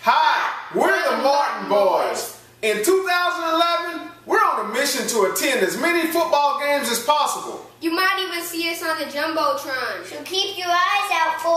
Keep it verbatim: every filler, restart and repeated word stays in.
Hi, we're the Martin Boys. In two thousand eleven, we're on a mission to attend as many football games as possible. You might even see us on the Jumbotron. So keep your eyes out for